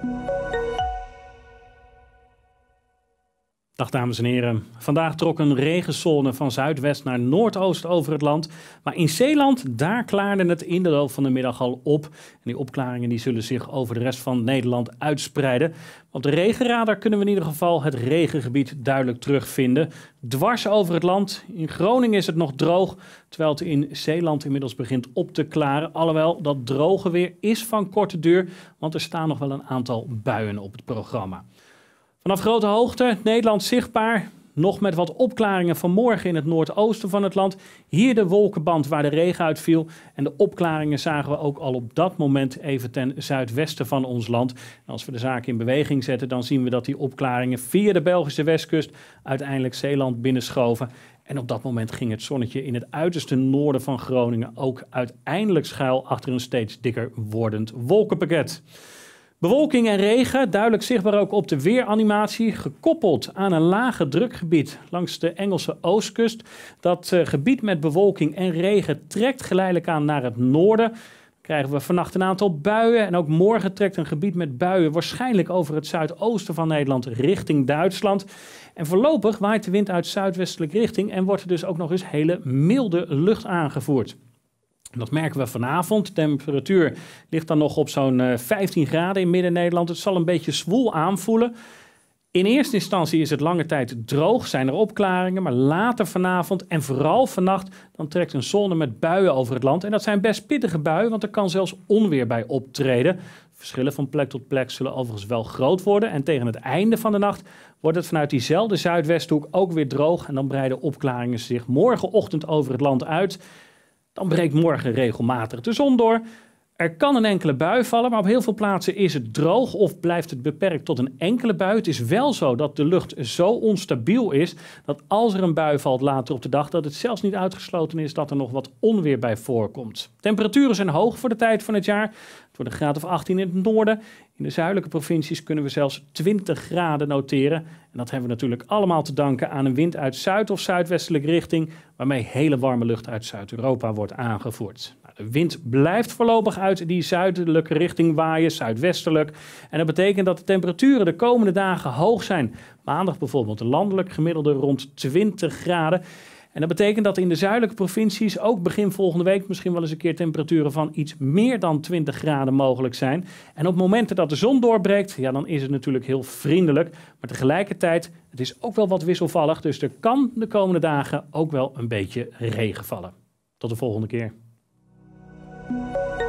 Dag dames en heren. Vandaag trok een regenzone van zuidwest naar noordoost over het land. Maar in Zeeland, daar klaarde het in de loop van de middag al op. En die opklaringen die zullen zich over de rest van Nederland uitspreiden. Op de regenradar kunnen we in ieder geval het regengebied duidelijk terugvinden. Dwars over het land. In Groningen is het nog droog, terwijl het in Zeeland inmiddels begint op te klaren. Alhoewel, dat droge weer is van korte duur, want er staan nog wel een aantal buien op het programma. Vanaf grote hoogte, Nederland zichtbaar, nog met wat opklaringen vanmorgen in het noordoosten van het land. Hier de wolkenband waar de regen uitviel. En de opklaringen zagen we ook al op dat moment even ten zuidwesten van ons land. En als we de zaak in beweging zetten, dan zien we dat die opklaringen via de Belgische westkust uiteindelijk Zeeland binnenschoven. En op dat moment ging het zonnetje in het uiterste noorden van Groningen ook uiteindelijk schuil achter een steeds dikker wordend wolkenpakket. Bewolking en regen, duidelijk zichtbaar ook op de weeranimatie, gekoppeld aan een lage drukgebied langs de Engelse oostkust. Dat gebied met bewolking en regen trekt geleidelijk aan naar het noorden. Dan krijgen we vannacht een aantal buien en ook morgen trekt een gebied met buien waarschijnlijk over het zuidoosten van Nederland richting Duitsland. En voorlopig waait de wind uit zuidwestelijke richting en wordt er dus ook nog eens hele milde lucht aangevoerd. Dat merken we vanavond. De temperatuur ligt dan nog op zo'n 15 graden in Midden-Nederland. Het zal een beetje zwoel aanvoelen. In eerste instantie is het lange tijd droog, zijn er opklaringen. Maar later vanavond en vooral vannacht dan trekt een zone met buien over het land. En dat zijn best pittige buien, want er kan zelfs onweer bij optreden. Verschillen van plek tot plek zullen overigens wel groot worden. En tegen het einde van de nacht wordt het vanuit diezelfde zuidwesthoek ook weer droog. En dan breiden opklaringen zich morgenochtend over het land uit. Dan breekt morgen regelmatig de zon door. Er kan een enkele bui vallen, maar op heel veel plaatsen is het droog of blijft het beperkt tot een enkele bui. Het is wel zo dat de lucht zo onstabiel is dat als er een bui valt later op de dag, dat het zelfs niet uitgesloten is dat er nog wat onweer bij voorkomt. Temperaturen zijn hoog voor de tijd van het jaar. Het wordt een graad of 18 in het noorden. In de zuidelijke provincies kunnen we zelfs 20 graden noteren. En dat hebben we natuurlijk allemaal te danken aan een wind uit zuid- of zuidwestelijke richting, waarmee hele warme lucht uit Zuid-Europa wordt aangevoerd. De wind blijft voorlopig uit die zuidelijke richting waaien, zuidwestelijk. En dat betekent dat de temperaturen de komende dagen hoog zijn. Maandag bijvoorbeeld een landelijk gemiddelde rond 20 graden. En dat betekent dat in de zuidelijke provincies ook begin volgende week misschien wel eens een keer temperaturen van iets meer dan 20 graden mogelijk zijn. En op momenten dat de zon doorbreekt, ja, dan is het natuurlijk heel vriendelijk. Maar tegelijkertijd, het is ook wel wat wisselvallig. Dus er kan de komende dagen ook wel een beetje regen vallen. Tot de volgende keer.